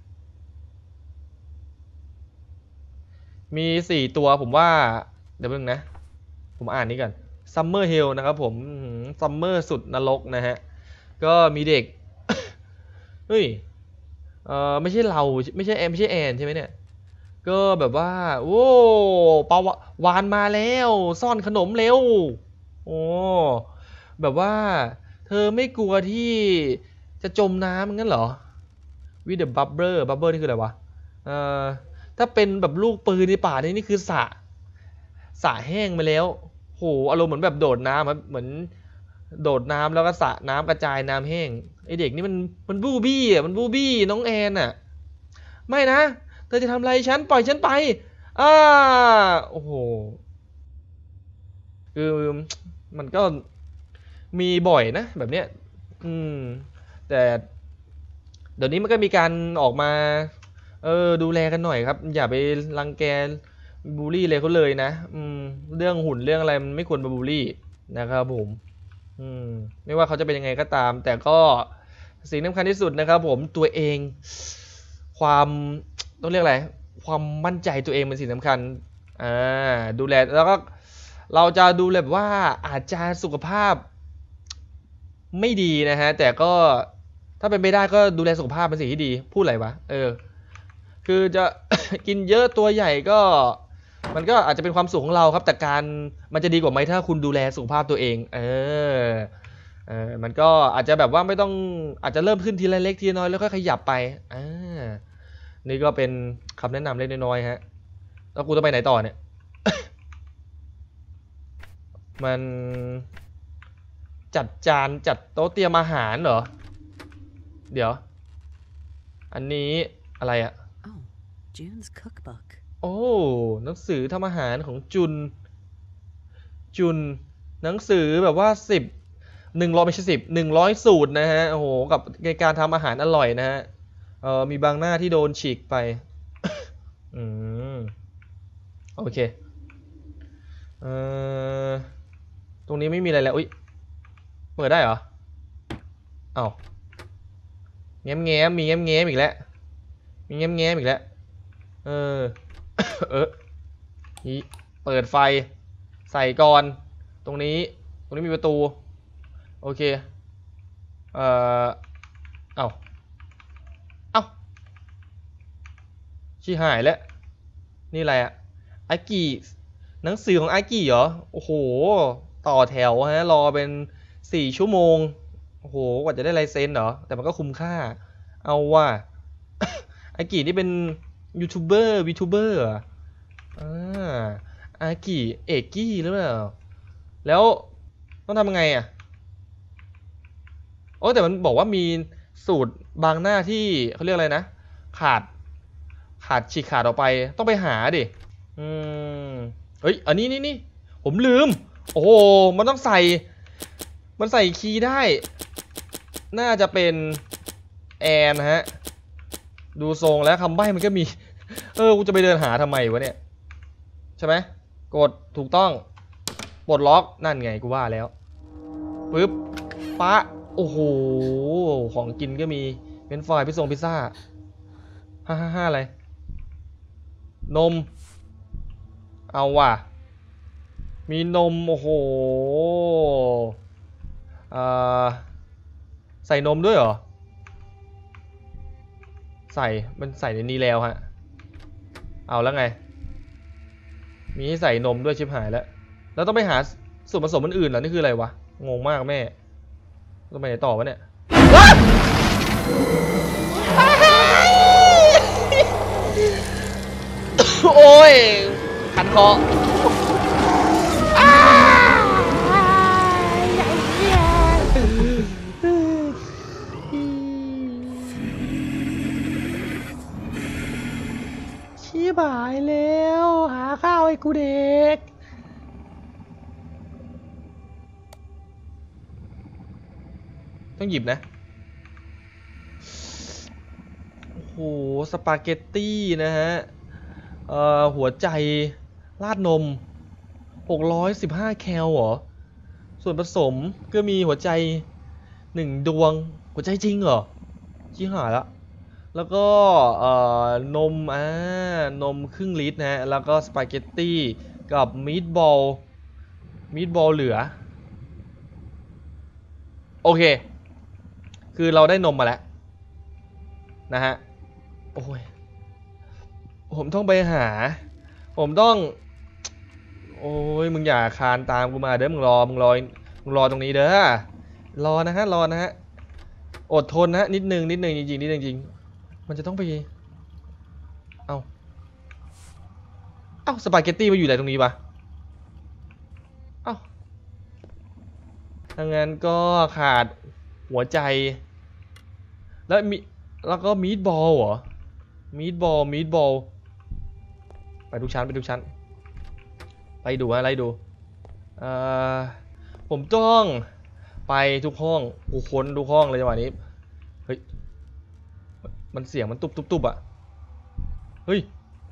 A: มี4ตัวผมว่าเดี๋ยวเพิ่งนะผมอ่านนี้กันซัมเมอร์เฮลนะครับผมซัมเมอร์สุดนรกนะฮะก็มีเด็ก เฮ้ยไม่ใช่เราไม่ใช่แอนใช่ไหมเนี่ยก็แบบว่าโอ้ปลาวานมาแล้วซ่อนขนมเร็วโอ้แบบว่าเธอไม่กลัวที่จะจมน้ำงั้นเหรอwith the bubble นี่คืออะไรวะถ้าเป็นแบบลูกปืนในป่านี่คือสระแห้งไปแล้วโหอารมณ์เหมือนแบบโดดน้ำครับเหมือนโดดน้ำแล้วก็สระน้ำกระจายน้ำแห้งไอเด็กนี่มันบูบี้อ่ะมันบูบี้น้องแอนอ่ะไม่นะเธอจะทำอะไรฉันปล่อยฉันไปโอ้โหคือมันก็มีบ่อยนะแบบเนี้ยแต่เดี๋ยวนี้มันก็มีการออกมาดูแลกันหน่อยครับอย่าไปรังแกบูลลี่เลยเขาเลยนะเรื่องหุ่นเรื่องอะไรมันไม่ควรบูลลี่นะครับผมไม่ว่าเขาจะเป็นยังไงก็ตามแต่ก็สิ่งสำคัญที่สุดนะครับผมตัวเองความต้องเรียกอะไรความมั่นใจตัวเองเป็นสิ่งสำคัญดูแลแล้วก็เราจะดูแลแบบว่าอาจจะสุขภาพไม่ดีนะฮะแต่ก็ถ้าเป็นไปได้ก็ดูแลสุขภาพเป็นสิ่งที่ดีพูดอะไรวะคือจะ กินเยอะตัวใหญ่ก็มันก็อาจจะเป็นความสุขของเราครับแต่การมันจะดีกว่าไหมถ้าคุณดูแลสุขภาพตัวเองมันก็อาจจะแบบว่าไม่ต้องอาจจะเริ่มขึ้นทีละเล็กทีละน้อยแล้วค่อยขยับไปนี่ก็เป็นคำแนะนำเล็กน้อยฮะแล้วกูจะไปไหนต่อเนี่ย มันจัดจานจัดโต๊ะเตรียมอาหารเหรอเดี๋ยวอันนี้อะไรอะ
C: June's cookbook
A: โอ้หนังสือทำอาหารของจุนหนังสือแบบว่า100ไม่ใช่100สูตรนะฮะโอ้โหกับในการทำอาหารอร่อยนะฮะมีบางหน้าที่โดนฉีกไป โอเคตรงนี้ไม่มีอะไรแล้วอุ๊ยเปิดได้เหรอเอ้ามีแง้มอีกแล้วมีแง้มอีกแล้วนี่เปิดไฟใส่ก่อนตรงนี้มีประตูโอเคเอ้าชิหายแล้วนี่อะไรอะอากิหนังสือของอากิเหรอโอ้โหต่อแถวฮะรอเป็น4 ชั่วโมงโอ้โหกว่าจะได้ลายเซ็นเหรอแต่มันก็คุ้มค่าเอาว่ะ อากินี่เป็นยูทูบเบอร์อากิเอกกี้หรือเปล่าแล้วต้องทำยังไงแต่มันบอกว่ามีสูตรบางหน้าที่เขาเรียกอะไรนะฉีกขาดออกไปต้องไปหาดิเฮ้ยอันนี้ผมลืมโอ้โหมันต้องใส่คีย์ได้น่าจะเป็นแอนฮะดูทรงแล้วคำใบ้มันก็มีกูจะไปเดินหาทำไมวะเนี่ยใช่ไหมกดถูกต้องปลดล็อกนั่นไงกูว่าแล้วปึ๊บปะโอ้โหของกินก็มีเป็นไฟพิซซ่า555อะไรนมเอาว่ะมีนมโอ้โหใส่นมด้วยเหรอมันใส่ในนี้แล้วฮะเอาแล้วไงมีให้ใส่นมด้วยชิบหายแล้วต้องไปหาส่วนผสมอื่นๆเหรอนี่คืออะไรวะงงมากแม่ต้องไปไหนต่อวะเนี่ยโอ้ยขันคอ
B: ชี้บ่ายแล้วหาข้าวให้กูเด็ก
A: ต้องหยิบนะโอ้โหสปาเกตตี้นะฮะหัวใจราดนม615แคลเหรอส่วนผสมก็มีหัวใจ1ดวงหัวใจจริงเหรอชี้หาแล้วก็นมนมครึ่งลิตรนะฮะแล้วก็สปาเกตตี้กับมีดบอลเหลือโอเคคือเราได้นมมาแล้วนะฮะโอ้ยผมต้องไปหาผมต้องโอ้ยมึงอย่าคานตามกูมาเด้อมึงรอตรงนี้เด้อรอนะฮะอดทนนะฮะนิดนึงจริงนิดนึงจริงมันจะต้องไปเอ้าสปาเกตตี้มาอยู่ไหนตรงนี้ปะเอ้าถ้างั้นก็ขาดหัวใจแล้วก็มีดบอลเหรอมีดบอลไปทุกชั้นไปดูอะไรดูผมต้องไปทุกห้องกูค้นทุกห้องเลยจังหวะนี้เฮ้ยมันเสียงมันตุบอ่ะเฮ้ย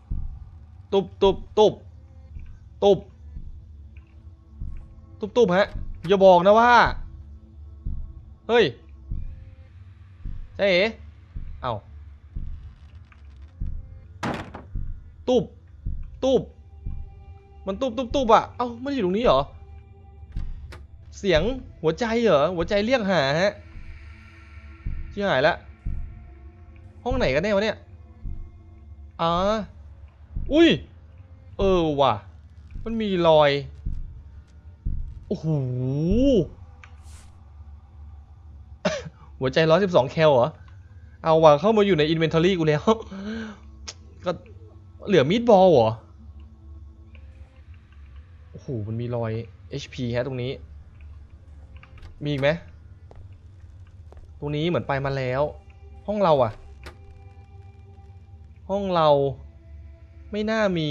A: ตุบฮะอย่าบอกนะว่าเฮ้ยใช่เอ๋เอ้าตุบมันตุบอ่ะเอ้าไม่ได้อยู่ตรงนี้เหรอเสียงหัวใจเหรอหัวใจเรียกหาฮะที่หายแล้วห้องไหนกันแน่วะเนี่ยอุ้ยว่ะมันมีรอยโอ้โหหัวใจ112แคลเหรอเอาว่ะเข้ามาอยู่ในอินเวนทอรี่กูแล้วก็เหลือมีดบอลเหรอโอ้โหมันมีรอย HP ฮะตรงนี้มีอีกไหมตรงนี้เหมือนไปมาแล้วห้องเราอะห้องเราไม่น่ามี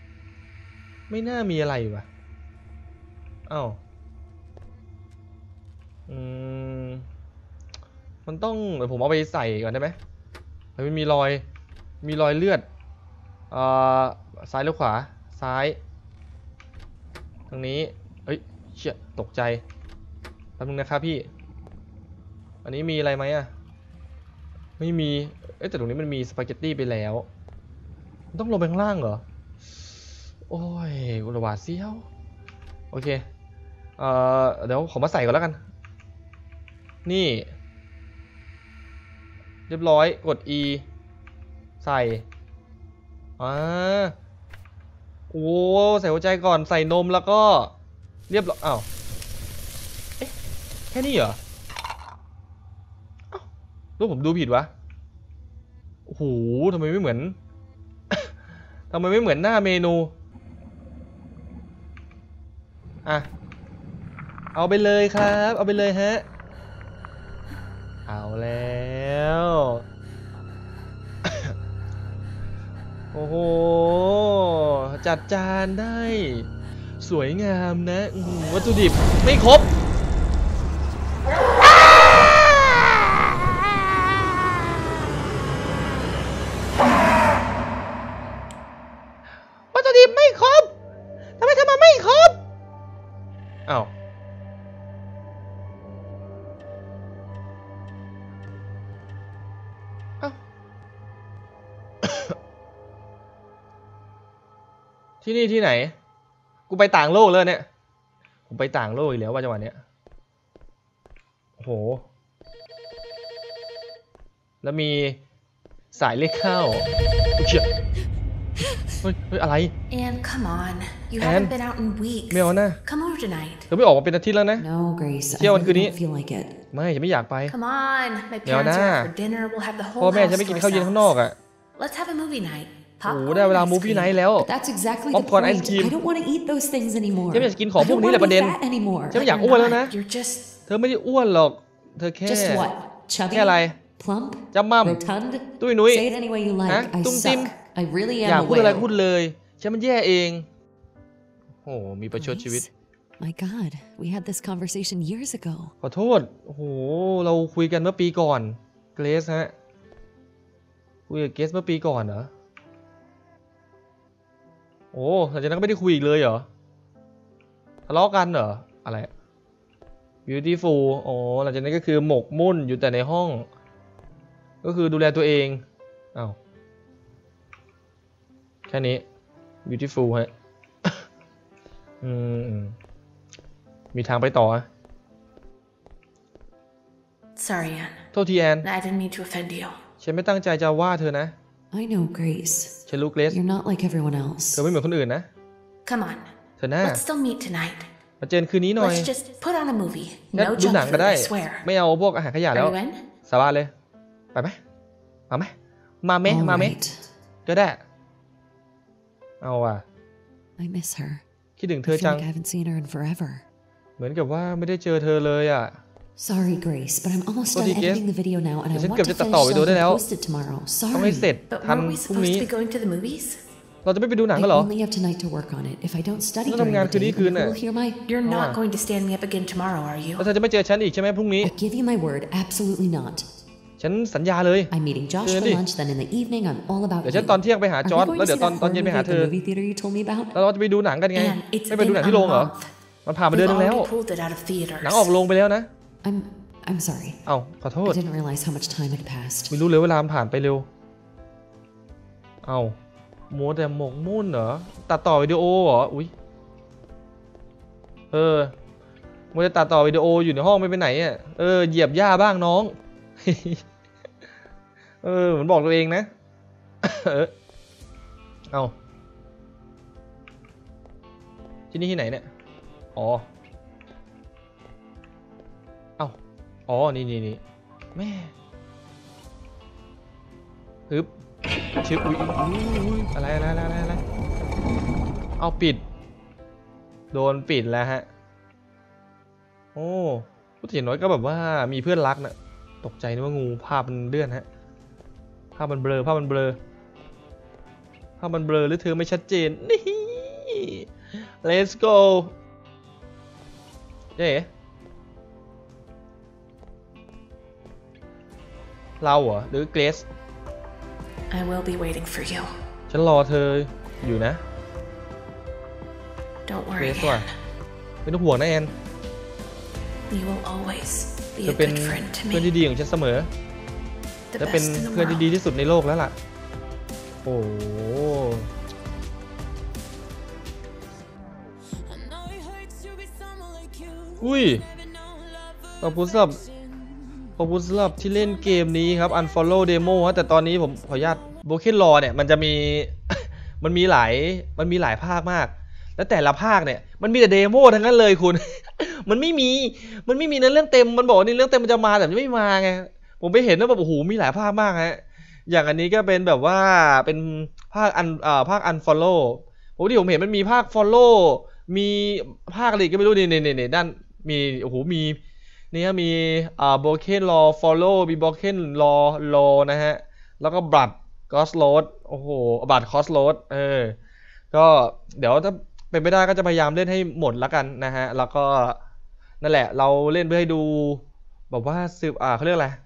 A: อะไรวะอ้าวมันต้องเดี๋ยวผมเอาไปใส่ก่อนได้ไหมมันมีรอยเลือดซ้ายหรือขวาซ้ายตรงนี้เอ้ยเชี่ยตกใจแป๊บนึงนะครับพี่อันนี้มีอะไรไหมอะไม่มีแต่ตรงนี้มันมีสปาเกตตี้ไปแล้วต้องลงไปข้างล่างเหรอโอ้ยอุลวาเซียวโอเคเดี๋ยวขอมาใส่ก่อนแล้วกันนี่เรียบร้อยกด E ใส่โอ้ใส่หัวใจก่อนใส่นมแล้วก็เรียบร้อยอ้าวแค่นี้เหรอหรือผมดูผิดวะโอ้โหทำไมไม่เหมือน หน้าเมนูเอาไปเลยครับเอาไปเลยฮะเอาแล้วโอ้โหจัดจานได้สวยงามนะวัตถุดิบไม่ครบวัตถุดิบไม่ครบทำไมไม่ครบอ้าวที่นี่ที่ไหนกูไปต่างโลกแล้วเนี่ยผมไปต่างโลกอีกแล้วว่าจังหวะเนี้ยโอ้โหแล้วมีสายเลขเข้าเชี่ยเฮ้ยอะไร
E: Anne, come on. You
A: Anne?
E: haven't been out in weeks.
A: ไม่เอานะ
E: Come over tonight.
A: เธอไม่ออกมาเป็นอาทิตย์แล้วนะ
C: No, Grace. I
A: Chiều ăn
C: really
A: คืนนี้
C: don't feel like it.
A: ไม่ฉันไม่อยากไป
E: Come on. My
A: Mèo
E: parents
A: na.
E: are out for dinner. We'll have the
A: พ่อ
E: whole
A: แม่
E: house
A: ฉันไม่
E: to
A: กินข้าวเย็นข้างนอก
E: ourselves.
A: อ่ะ
E: Let's have a movie night.
A: โอ้โห
E: Popcorn
A: ได้เวลา
E: and
A: มู
E: ice
A: ฟี่
E: cream.
A: ไนท์แล้ว
C: That's exactly the
A: Popcorn, ice
C: point.
A: cream.
C: I don't want to eat those things anymore.
A: ฉันไม่อยากจะกินของพวกนี้แหละ
C: I
A: ประเด็น
C: don't want to be fat anymore.
A: ฉันไม่อยาก
E: You're
A: อ้วนแล้วนะ
E: not. You're just
A: เธอไม่ได้อ้วนหรอก เธอแค่
C: Just what? Chubby?
A: แค่อะไร
C: Plump?
A: จำมั่ม
C: Rotund?
A: ตุ้ยนุ้ย
C: Say it any way you like.
A: Hả?
C: I
A: Tung tim.
C: suck. I really
A: อยาก
C: am a
A: พูดอะไรพูด
C: whale.
A: เลยฉันมันแย่เองโอ้โหมีประชดชีวิต
C: Grace? My God, we had this conversation years ago.
A: ขอโทษโอ้โหเราคุยกันเมื่อปีก่อนเกรซฮะคุยกับเกรซเมื่อปีก่อนเหรอโอ้หลังจากนั้นก็ไม่ได้คุยอีกเลยเหรอทะเลาะกันเหรออะไร beautiful อ๋อหลังจากนั้นก็คือหมกมุ่นอยู่แต่ในห้องก็คือดูแลตัวเองอ้าวแค่นี้ beautiful ฮะ มีทางไปต่ออะ
E: sorry, Anne.
A: โทษทีแอน
E: I didn't mean to offend you.
A: ฉันไม่ตั้งใจจะว่าเธอนะ
C: I know, Grace.
A: ฉันรู้เกรซ
C: You're not like everyone else.
A: เธอไม่เหมือนคนอื่นนะ
E: Come on.
A: เธอหน้า
E: Let's still meet tonight.
A: มาเจอคืนนี้หน่อย
E: Let's just put on a movie.
A: งั้น
E: No
A: ดูหนั
E: junk
A: งก็
E: food,
A: ได้
E: I swear.
A: ไม่เอาพวกอาหารขยะแล้ว
E: Are you in?
A: สบายเลยไปไหมมาไหมมาไหม
C: All
A: มาไหม
C: right.
A: ก็ได้เอาว่ะ
C: I miss her.
A: คิดถึง
C: I
A: เธอ
C: feel
A: จัง
C: like I haven't seen her in forever.
A: เหมือนกับว่าไม่ได้เจอเธอเลยอ่ะ
C: Sorry, Grace, but I'm almost done
A: Sorry, Grace.
C: editing the video now, and I
A: ฉัน
C: want
A: เกือบ
C: to
A: จะตัด
C: finish
A: ต่อวิดีโอ
C: so I
A: ได้
C: can
A: แล้ว
C: post it tomorrow.
A: ต้องให้
C: Sorry.
A: เสร็จ
E: But
A: ทัน
E: weren't we
A: พรุ่ง
E: supposed
A: นี้
E: to be going to the movies?
A: เราจะไม่ไปดูหนัง
C: I
A: กันเหรอ
C: only have tonight to work on it. If I don't study
A: Nó
C: during
A: làm
C: the
A: คืน
C: day,
A: นี้คืน
C: then
A: น่ะ
C: you'll hear my...
E: You're not
A: Ah.
E: going to stand me up again tomorrow, are you?
A: แล้วเธอจะไม่เจอฉันอีกใช่ไหมพรุ่งนี้
C: I give you my word, absolutely not.
A: ฉันสัญญาเลย
C: I'm meeting Josh
A: Thế
C: for
A: đi.
C: lunch, then in the evening I'm all about
A: เดี๋ยว
C: you.
A: ฉันตอนเที่ยงไปหา
C: Are
A: จ
C: we
A: อร์ด
C: going
A: แล้ว
C: to
A: เดี๋ยว
C: see
A: ตอน
C: that
A: ตอน
C: horror
A: เย็นไปหา
C: movie
A: เธ
C: at
A: อ
C: the movie theater you told me about?
A: แล้วเราจะไปดูหนังกันไง
E: And it's
A: ไม่ไปดูหนังที่โรงเหรอ
E: been a month.
A: มันผ่านมาเดือนนึ
E: We've
A: งแล้ว
E: already pulled it out of
A: หนัง
E: theaters.
A: ออกโรงไปแล้วนะ
C: I'm sorry.
A: เอ้าขอโท
C: I
A: ษ
C: didn't realize how much time had passed.
A: ไม่รู้เลยเวลามันผ่านไปเร็วเอ้ามัวแต่หมกมุ่นเหรอตัดต่อวิดีโอเหรออุ้ยมัวแต่ตัดต่อวิดีโออยู่ในห้องไม่ไปไหนอ่ะเหยียบหญ้าบ้างน้อง เหมือนบอกตัวเองนะ เอาที่นี่ที่ไหนเนี่ยอ๋อเอาอ๋อนี่แม่ฮึบชึบอุ้ยอะไรเอาปิดโดนปิดแล้วฮะโอ้ผู้ถิ่นน้อยก็แบบว่ามีเพื่อนรักนะตกใจนึกว่างูภาพมันเลื่อนฮะภาพมันเบลอหรือเธอไม่ชัดเจนนี่ let's go เจ๊เราเหรอหรือเกรซ
E: I will be waiting for you.
A: ฉันรอเธออยู่นะ
E: Don't
A: เกร
E: worry,
A: ซว่ะ
E: Anne.
A: ไม่ต้องห่วงนะแอน
E: You will always
A: เธ
E: be
A: อ
E: a
A: เป็น
E: good friend to
A: เพื่อนที่
E: me.
A: ดีของฉันเสมอ
E: The
A: และเป็น
E: best in the
A: เพื่อนที่ดี
E: world.
A: ที่สุดในโลกแล้วล่ะโอ้โหอุ้ยขอบคุณสำหรับที่เล่นเกมนี้ครับ Unfollow Demo ฮะแต่ตอนนี้ผมขออนุญาต Broken Law เนี่ยมันจะมี มันมีหลายภาคมาก แล้วแต่ละภาคเนี่ยมันมีแต่เดโมทั้งนั้นเลยคุณ มันไม่มีเนื้อเรื่องเต็มมันบอกว่านี่เรื่องเต็มมันจะมาแต่มันไม่มาไงผมไปเห็นแล้วแบบโอ้โหมีหลายภาคมากฮะอย่างอันนี้ก็เป็นแบบว่าเป็นภาคUnfollow ที่ผมเห็นมันมีภาค Follow มีภาคอะไรก็ไม่รู้นี่ด้านมีโอ้โหมีเนี่ยมีBroken Law Follow มี Broken Law นะฮะแล้วก็ Blood Crossroad โอ้โห Blood Crossroad ก็เดี๋ยวถ้าเป็นไปได้ก็จะพยายามเล่นให้หมดแล้วกันนะฮะแล้วก็นั่นแหละเราเล่นเพื่อให้ดูแบบว่าสืบเขาเรียกอะไร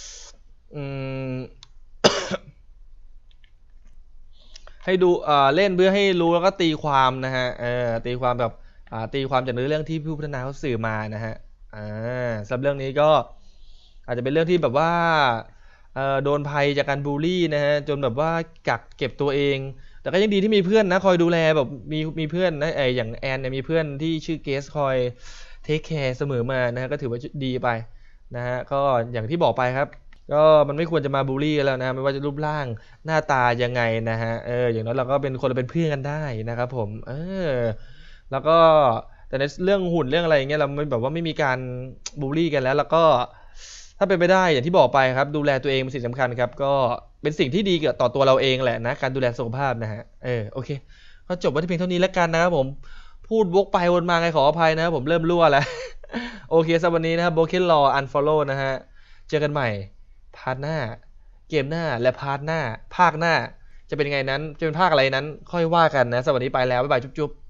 A: ให้ดูเล่นเพื่อให้รู้แล้วก็ตีความนะฮะตีความแบบตีความจากเนื้อเรื่องที่ผู้พัฒนาเขาสื่อมานะฮะสำหรับเรื่องนี้ก็อาจจะเป็นเรื่องที่แบบว่าโดนภัยจากการบูลลี่นะฮะจนแบบว่ากักเก็บตัวเองแต่ก็ยังดีที่มีเพื่อนนะคอยดูแลแบบมีเพื่อนนะอย่างแอนเนี่ยมีเพื่อนที่ชื่อเกสคอยเทคแคร์เสมอมานะฮะก็ถือว่าดีไปนะฮะก็อย่างที่บอกไปครับก็มันไม่ควรจะมาบูลลี่กันแล้วนะไม่ว่าจะรูปร่างหน้าตายังไงนะฮะอย่างน้อยเราก็เป็นคนเราเป็นเพื่อนกันได้นะครับผมแล้วก็แต่ในเรื่องหุ่นเรื่องอะไรอย่างเงี้ยเราไม่แบบว่าไม่มีการบูลลี่กันแล้วก็ถ้าเป็นไปได้อย่างที่บอกไปครับดูแลตัวเองเป็นสิ่งสำคัญครับก็เป็นสิ่งที่ดีกับต่อตัวเราเองแหละนะการดูแลสุขภาพนะฮะโอเคก็จบไว้ที่เพียงเท่านี้แล้วกันนะครับผมพูดวกไปวนมาไงขออภัยนะผมเริ่มรั่วแล้ว โอเคสำหรับวันนี้นะครับ Broken Law Unfollow นะฮะเจอกันใหม่พาร์ทหน้าเกมหน้าและพาร์ทหน้าภาคหน้าจะเป็นไงนั้นจะเป็นภาคอะไรนั้นค่อยว่ากันนะสำหรับวันนี้ไปแล้วบ๊ายบายจุ๊บ